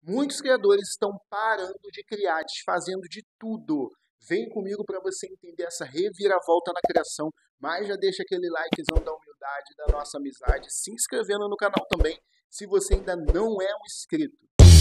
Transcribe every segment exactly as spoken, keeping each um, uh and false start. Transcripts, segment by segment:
Muitos criadores estão parando de criar, desfazendo de tudo. Vem comigo para você entender essa reviravolta na criação, mas já deixa aquele likezão da humildade, da nossa amizade, se inscrevendo no canal também, se você ainda não é um inscrito.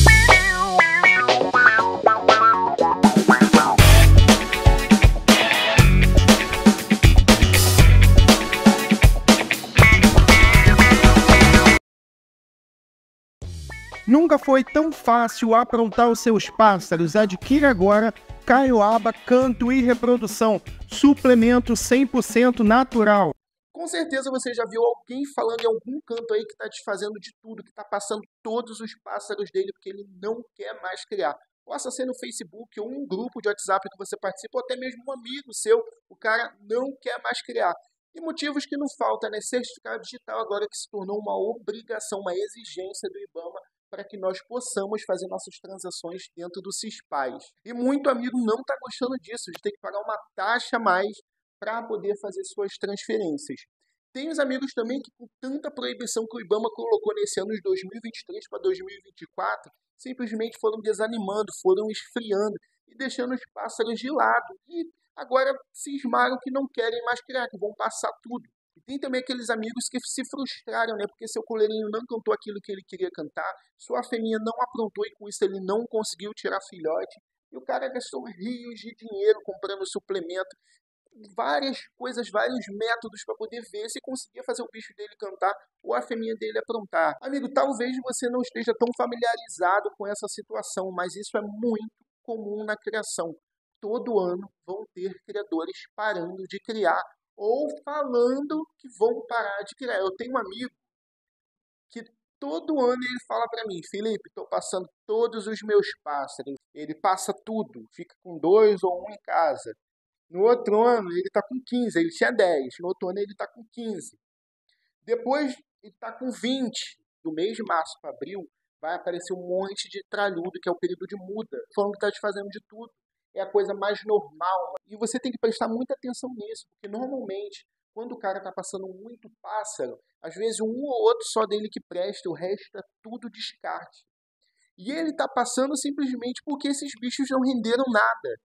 Nunca foi tão fácil aprontar os seus pássaros. Adquira agora Caioaba Canto e Reprodução, suplemento cem por cento natural. Com certeza você já viu alguém falando em algum canto aí que está desfazendo de tudo, que está passando todos os pássaros dele porque ele não quer mais criar. Possa ser no Facebook ou um grupo de WhatsApp que você participa, ou até mesmo um amigo seu, o cara não quer mais criar. E motivos que não faltam, né? Certificado digital agora que se tornou uma obrigação, uma exigência do IBAMA para que nós possamos fazer nossas transações dentro do CISPAS. E muito amigo não está gostando disso, de ter que pagar uma taxa a mais para poder fazer suas transferências. Tem os amigos também que, com tanta proibição que o IBAMA colocou nesse ano de dois mil e vinte e três para dois mil e vinte e quatro, simplesmente foram desanimando, foram esfriando e deixando os pássaros de lado. E agora cismaram que não querem mais criar, que vão passar tudo. E tem também aqueles amigos que se frustraram, né? Porque seu coleirinho não cantou aquilo que ele queria cantar, sua fêmea não aprontou e com isso ele não conseguiu tirar filhote. E o cara gastou rios de dinheiro comprando suplemento, várias coisas, vários métodos para poder ver se conseguia fazer o bicho dele cantar ou a fêmea dele aprontar. Amigo, talvez você não esteja tão familiarizado com essa situação, mas isso é muito comum na criação. Todo ano vão ter criadores parando de criar ou falando que vão parar de criar. Eu tenho um amigo que todo ano ele fala para mim: Felipe, estou passando todos os meus pássaros. Ele passa tudo, fica com dois ou um em casa. No outro ano ele está com quinze, ele tinha dez. No outro ano ele está com quinze. Depois ele está com vinte. Do mês de março para abril vai aparecer um monte de tralhudo, que é o período de muda, falando que está desfazendo de tudo. É a coisa mais normal. E você tem que prestar muita atenção nisso, porque normalmente, quando o cara está passando muito pássaro, às vezes um ou outro só dele que presta, o resto é tudo descarte. E ele está passando simplesmente porque esses bichos não renderam nada.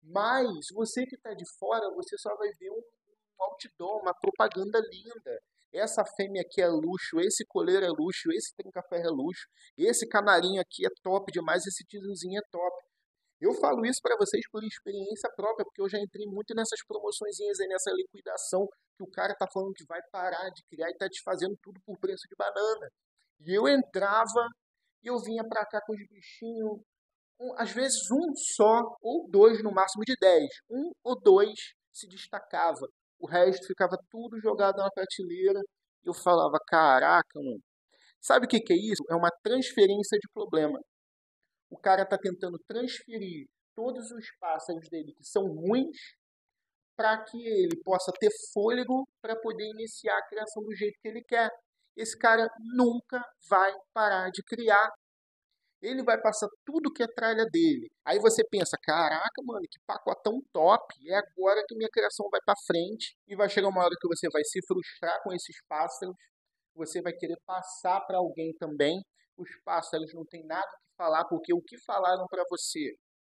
Mas você que está de fora, você só vai ver um outdoor, uma propaganda linda. Essa fêmea aqui é luxo, esse coleiro é luxo, esse trinca-ferro é luxo, esse canarinho aqui é top demais, esse tiozinho é top. Eu falo isso para vocês por experiência própria, porque eu já entrei muito nessas promoçõezinhas aí, nessa liquidação, que o cara tá falando que vai parar de criar e tá desfazendo tudo por preço de banana. E eu entrava e eu vinha para cá com os bichinhos, um, às vezes um só, ou dois no máximo de dez. Um ou dois se destacava. O resto ficava tudo jogado na prateleira. E eu falava, caraca, mano. Sabe o que que é isso? É uma transferência de problema. O cara está tentando transferir todos os pássaros dele que são ruins para que ele possa ter fôlego para poder iniciar a criação do jeito que ele quer. Esse cara nunca vai parar de criar. Ele vai passar tudo que é tralha dele. Aí você pensa, caraca, mano, que pacotão top. É agora que minha criação vai para frente. E vai chegar uma hora que você vai se frustrar com esses pássaros. Você vai querer passar para alguém também. Os pássaros não tem nada que falar, porque o que falaram para você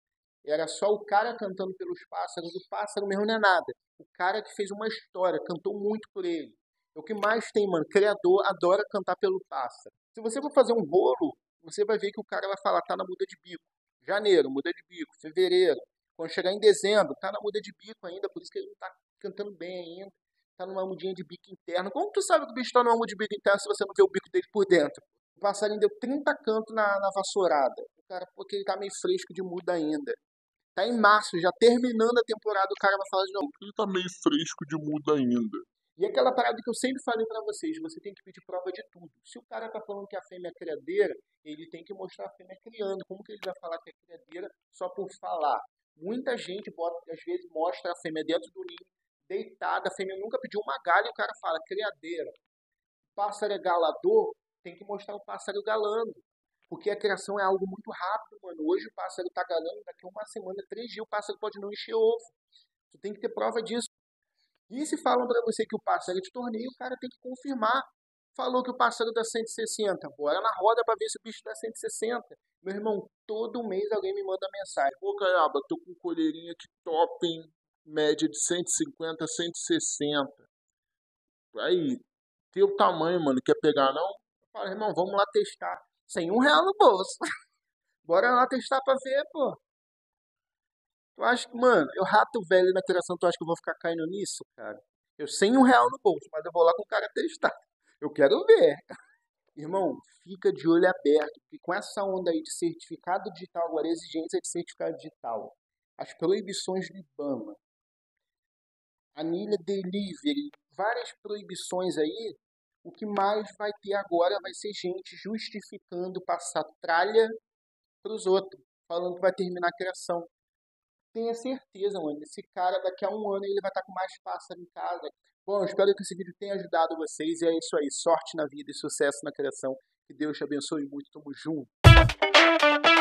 era só o cara cantando pelos pássaros. O pássaro mesmo não é nada. O cara que fez uma história, cantou muito por ele. É o que mais tem, mano. Criador adora cantar pelo pássaro. Se você for fazer um rolo, você vai ver que o cara vai falar, tá na muda de bico. Janeiro, muda de bico. Fevereiro. Quando chegar em dezembro, tá na muda de bico ainda, por isso que ele não tá cantando bem ainda. Tá numa mudinha de bico interno. Como tu sabe que o bicho tá numa muda de bico interno se você não vê o bico dele por dentro? O passarinho deu trinta cantos na, na vassourada. O cara, porque ele tá meio fresco de muda ainda. Tá em março, já terminando a temporada, o cara vai falar de novo. Ele tá meio fresco de muda ainda. E aquela parada que eu sempre falei pra vocês, você tem que pedir prova de tudo. Se o cara tá falando que a fêmea é criadeira, ele tem que mostrar a fêmea criando. Como que ele vai falar que é criadeira só por falar? Muita gente, bota, às vezes, mostra a fêmea dentro do ninho, deitada, a fêmea nunca pediu uma galha e o cara fala, criadeira. O pássaro é galador, tem que mostrar o pássaro galando. Porque a criação é algo muito rápido, mano. Hoje o pássaro tá galando, daqui a uma semana, três dias, o pássaro pode não encher ovo. Tu tem que ter prova disso. E se falam para você que o pássaro é de torneio, o cara tem que confirmar. Falou que o pássaro dá cento e sessenta. Bora na roda pra ver se o bicho dá cento e sessenta. Meu irmão, todo mês alguém me manda mensagem. Pô, Caiaba, tô com colherinha aqui top, hein? Média de cento e cinquenta, cento e sessenta. Aí, teu tamanho, mano, quer pegar não? Eu falo, irmão, vamos lá testar. Sem um real no bolso. Bora lá testar pra ver, pô. Tu acha que, mano, eu rato velho na criação, tu acha que eu vou ficar caindo nisso, cara? Eu sem um real no bolso, mas eu vou lá com o cara testar. Eu quero ver. Irmão, fica de olho aberto, porque com essa onda aí de certificado digital, agora exigência de certificado digital, as proibições do IBAMA, anilha delivery, várias proibições aí, o que mais vai ter agora vai ser gente justificando passar tralha para os outros, falando que vai terminar a criação. Tenha certeza, mano, esse cara daqui a um ano ele vai estar com mais pássaro em casa. Bom, eu espero que esse vídeo tenha ajudado vocês e é isso aí. Sorte na vida e sucesso na criação. Que Deus te abençoe muito. Tamo junto.